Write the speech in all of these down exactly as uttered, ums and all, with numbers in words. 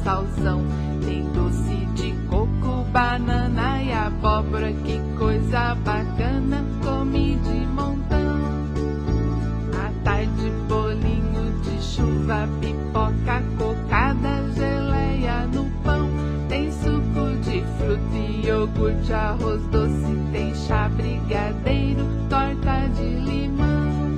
salsão. Tem doce de coco, banana e abóbora, que coisa bacana, comi de montão. À tarde, bolinho de chuva, pipoca, cocada, geleia no pão. Tem suco de fruta e iogurte, arroz doce, tem chá, brigadeiro, torta de limão.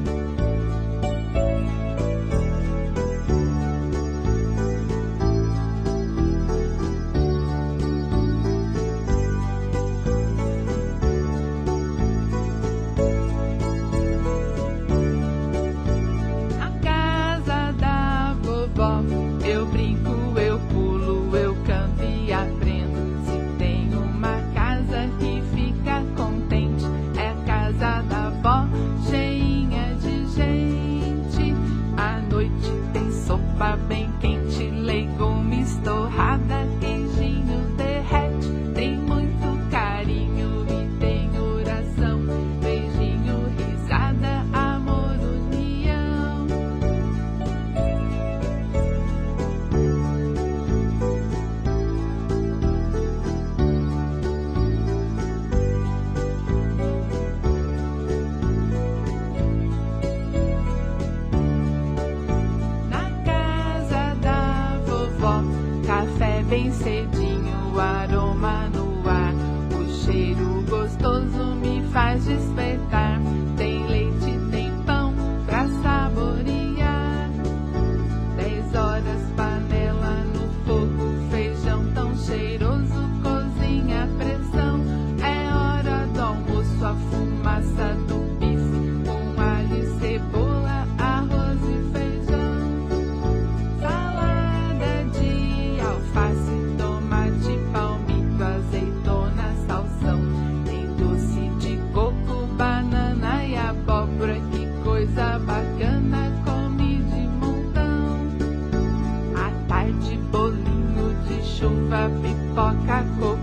Eu brinco, eu pulo, eu canto e aprendo. Se tem uma casa que fica contente, é a casa da vó, cheinha de gente. À noite tem sopa bem quente, legumes, torrada, queijinho derrete. Tem muito carinho e tem oração, beijinho, risada, amor, união. Café bem cedinho, aroma no ar, o cheiro gostoso me faz despertar. Tem leite, tem pão pra saborear. Dez horas, panela no fogo, feijão tão cheiroso, cozinha a pressão. É hora do almoço, a fumaça do bife, com alho e cebola, arroz e feijão. Salada de alface, tomate, palmito, azeitona, salsão. Tem doce de coco, banana e abóbora, que coisa bacana, comi de montão. À tarde, bolinho de chuva, pipoca, coco.